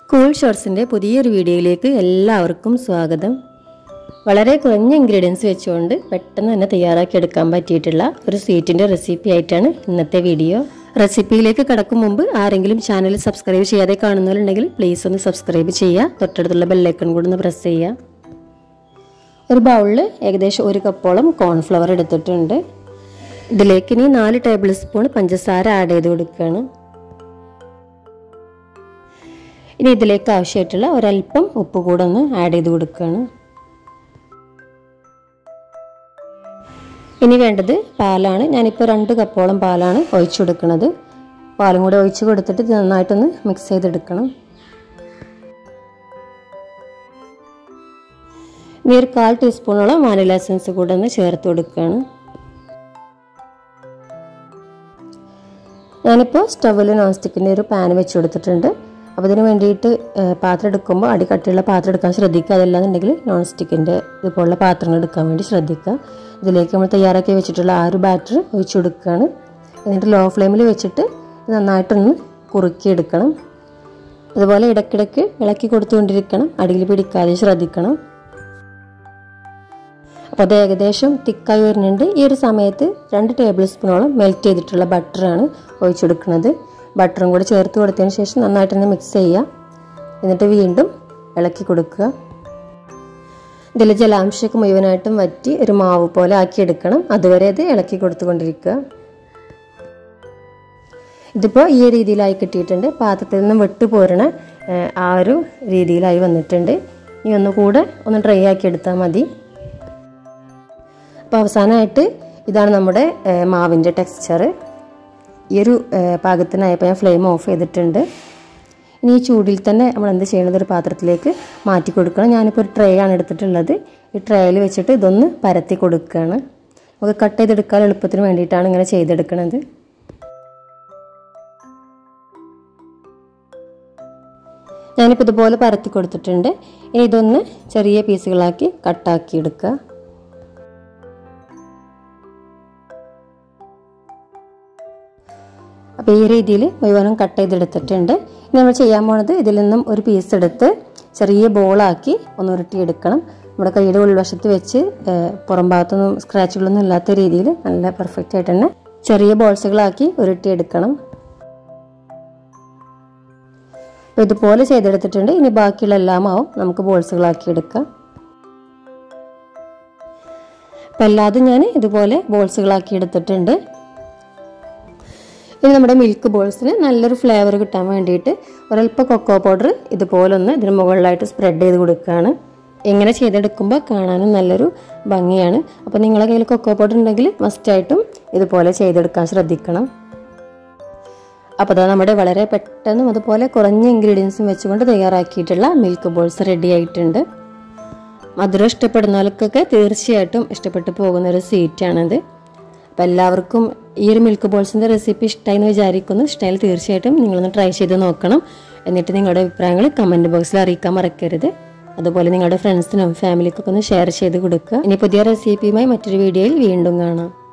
Cool ഷോർട്സിൻ്റെ പുതിയൊരു വീഡിയോയിലേക്ക് എല്ലാവർക്കും സ്വാഗതം. വളരെ കുറഞ്ഞ ഇൻഗ്രീഡിയൻസ് വെച്ചുകൊണ്ട് പെട്ടെന്ന് തന്നെ തയ്യാറാക്കി എടുക്കാൻ പറ്റിയിട്ടുള്ള ഒരു സ്വീറ്റിൻ്റെ റെസിപ്പി ആയിട്ടാണ് ഇന്നത്തെ വീഡിയോ. റെസിപ്പിയിലേക്ക് കടക്കും മുമ്പ് ആരെങ്കിലും ചാനൽ സബ്സ്ക്രൈബ് ചെയ്യാതെ കാണുന്നവരുണ്ടെങ്കിൽ പ്ലീസ് ഒന്ന് സബ്സ്ക്രൈബ് ചെയ്യുക. തൊട്ടടുത്തുള്ള ബെല്ലൈക്കൺ കൂടി ഒന്ന് പ്രസ് ചെയ്യുക. ഒരു ബൗളിൽ ഏകദേശം 1 കപ്പോളം കോൺഫ്ലവർ എടുത്തിട്ടുണ്ട്. ഇതിലേക്ക് ഇനി 4 ടേബിൾ സ്പൂൺ പഞ്ചസാര ആഡ് ചെയ്ത് കൊടുക്കുകയാണ്. ഇനി ഇതിലേക്ക് ആവശ്യമായിട്ടുള്ള ഒരല്പം ഉപ്പ് കൂടെ ഒന്ന് ആഡ് ചെയ്ത് കൊടുക്കുകയാണ്. ഇനി വേണ്ടത് പാലാണ്. ഞാനിപ്പോൾ 2 കപ്പോളം പാലാണ് ഒഴിച്ചു കൊടുക്കുന്നത്. പാലും കൂടെ ഒഴിച്ച് കൊടുത്തിട്ട് നന്നായിട്ടൊന്ന് മിക്സ് ചെയ്തെടുക്കണം. ഇനി ഒരു 1/4 ടീസ്പൂണോളം വാനില എസൻസ് കൂടെ ഒന്ന് ചേർത്ത് കൊടുക്കുകയാണ്. ഞാനിപ്പോൾ സ്റ്റൗവിൽ നോൺ സ്റ്റിക്കിൻ്റെ ഒരു പാൻ വെച്ച് കൊടുത്തിട്ടുണ്ട്. അപ്പോൾ ഇതിന് വേണ്ടിയിട്ട് പാത്രം എടുക്കുമ്പോൾ അടിക്കട്ടിയുള്ള പാത്രം എടുക്കാൻ ശ്രദ്ധിക്കുക. അതല്ലാന്നുണ്ടെങ്കിൽ നോൺ സ്റ്റിക്കിൻ്റെ ഇതുപോലുള്ള പാത്രങ്ങൾ എടുക്കാൻ വേണ്ടി ശ്രദ്ധിക്കുക. ഇതിലേക്ക് നമ്മൾ തയ്യാറാക്കി വെച്ചിട്ടുള്ള ആ ഒരു ബാറ്റർ ഒഴിച്ചു കൊടുക്കുകയാണ്. എന്നിട്ട് ലോ ഫ്ലെയിമിൽ വെച്ചിട്ട് നന്നായിട്ടൊന്ന് കുറുക്കിയെടുക്കണം. അതുപോലെ ഇടയ്ക്കിടയ്ക്ക് ഇളക്കി കൊടുത്തുകൊണ്ടിരിക്കണം. അടിയിൽ പിടിക്കാതെ ശ്രദ്ധിക്കണം. അപ്പോൾ അത് ഏകദേശം തിക്കായി വരുന്നുണ്ട്. ഈ ഒരു സമയത്ത് 2 ടേബിൾ സ്പൂണോളം മെൽറ്റ് ചെയ്തിട്ടുള്ള ബട്ടറാണ് ഒഴിച്ചു കൊടുക്കുന്നത്. ബട്ടറും കൂടി ചേർത്ത് കൊടുത്തതിന് ശേഷം നന്നായിട്ട് തന്നെ മിക്സ് ചെയ്യുക. എന്നിട്ട് വീണ്ടും ഇളക്കി കൊടുക്കുക. ഇതിൽ ജലാംശമൊക്കെ മുഴുവനായിട്ടും വറ്റി ഒരു മാവ് പോലെ ആക്കിയെടുക്കണം. അതുവരെ ഇത് ഇളക്കി കൊടുത്തുകൊണ്ടിരിക്കുക. ഇതിപ്പോൾ ഈ രീതിയിലായി കിട്ടിയിട്ടുണ്ട്. പാത്രത്തിൽ നിന്നും വിട്ടുപോരണ ആ ഒരു രീതിയിലായി വന്നിട്ടുണ്ട്. ഇനി ഒന്നുകൂടെ ഒന്ന് ഡ്രൈ ആക്കി എടുത്താൽ മതി. അപ്പോൾ അവസാനമായിട്ട് ഇതാണ് നമ്മുടെ മാവിൻ്റെ ടെക്സ്ചർ. ഈ ഒരു പാകത്തിനായപ്പോൾ ഞാൻ ഫ്ലെയിം ഓഫ് ചെയ്തിട്ടുണ്ട്. ഇനി ഈ ചൂടിൽ തന്നെ നമ്മൾ എന്ത് ചെയ്യണത്, ഒരു പാത്രത്തിലേക്ക് മാറ്റി കൊടുക്കണം. ഞാനിപ്പോൾ ഒരു ട്രേ ആണ് എടുത്തിട്ടുള്ളത്. ഈ ട്രേയിൽ വെച്ചിട്ട് ഇതൊന്ന് പരത്തി കൊടുക്കുകയാണ്. നമുക്ക് കട്ട് ചെയ്തെടുക്കാൻ എളുപ്പത്തിന് വേണ്ടിയിട്ടാണ് ഇങ്ങനെ ചെയ്തെടുക്കുന്നത്. ഞാനിപ്പോൾ ഇതുപോലെ പരത്തി കൊടുത്തിട്ടുണ്ട്. ഇനി ഇതൊന്ന് ചെറിയ പീസുകളാക്കി കട്ടാക്കി എടുക്കുക. അപ്പോൾ ഈ രീതിയിൽ മുഴുവനും കട്ട് ചെയ്തെടുത്തിട്ടുണ്ട്. ഇനി നമ്മൾ ചെയ്യാൻ പോണത് ഇതിൽ നിന്നും ഒരു പീസ് എടുത്ത് ചെറിയ ബോളാക്കി ഒന്ന് ഉരുട്ടിയെടുക്കണം. നമ്മുടെ കൈയുടെ ഉൾവശത്ത് വെച്ച് പുറം ഭാഗത്തൊന്നും സ്ക്രാച്ചുകളൊന്നും ഇല്ലാത്ത രീതിയിൽ നല്ല പെർഫെക്റ്റ് ആയിട്ട് തന്നെ ചെറിയ ബോൾസുകളാക്കി ഉരുട്ടിയെടുക്കണം. അപ്പോൾ ഇതുപോലെ ചെയ്തെടുത്തിട്ടുണ്ട്. ഇനി ബാക്കിയുള്ള എല്ലാ മാവും നമുക്ക് ബോൾസുകളാക്കി എടുക്കാം. അപ്പോൾ എല്ലാതും ഞാൻ ഇതുപോലെ ബോൾസുകളാക്കി എടുത്തിട്ടുണ്ട്. ഇനി നമ്മുടെ മിൽക്ക് ബോൾസിന് നല്ലൊരു ഫ്ലേവർ കിട്ടാൻ വേണ്ടിയിട്ട് ഒരല്പം കൊക്കോ പൗഡർ ഇതുപോലൊന്ന് ഇതിന് മുകളിലായിട്ട് സ്പ്രെഡ് ചെയ്ത് കൊടുക്കുകയാണ്. ഇങ്ങനെ ചെയ്തെടുക്കുമ്പോൾ കാണാനും നല്ലൊരു ഭംഗിയാണ്. അപ്പോൾ നിങ്ങളുടെ കയ്യിൽ കൊക്കോ പൗഡർ ഉണ്ടെങ്കിൽ മസ്റ്റായിട്ടും ഇതുപോലെ ചെയ്തെടുക്കാൻ ശ്രദ്ധിക്കണം. അപ്പോൾ അത് നമ്മുടെ വളരെ പെട്ടെന്നും അതുപോലെ കുറഞ്ഞ ഇൻഗ്രീഡിയൻസും വെച്ചുകൊണ്ട് തയ്യാറാക്കിയിട്ടുള്ള മിൽക്ക് ബോൾസ് റെഡി ആയിട്ടുണ്ട്. മധുരം ഇഷ്ടപ്പെടുന്നവർക്കൊക്കെ തീർച്ചയായിട്ടും ഇഷ്ടപ്പെട്ടു പോകുന്നൊരു സ്വീറ്റാണിത്. അപ്പോൾ എല്ലാവർക്കും ഈ ഒരു മിൽക്ക് ബോൾസിൻ്റെ റെസിപ്പി ഇഷ്ടമായി എന്ന് വിചാരിക്കുന്നു. ഇഷ്ടമായാൽ തീർച്ചയായിട്ടും നിങ്ങളൊന്ന് ട്രൈ ചെയ്ത് നോക്കണം. എന്നിട്ട് നിങ്ങളുടെ അഭിപ്രായങ്ങൾ കമൻറ്റ് ബോക്സിൽ അറിയിക്കാൻ മറക്കരുത്. അതുപോലെ നിങ്ങളുടെ ഫ്രണ്ട്സിനും ഫാമിലിക്കൊക്കെ ഒന്ന് ഷെയർ ചെയ്ത് കൊടുക്കുക. ഇനി പുതിയ റെസിപ്പിയുമായി മറ്റൊരു വീഡിയോയിൽ വീണ്ടും കാണാം.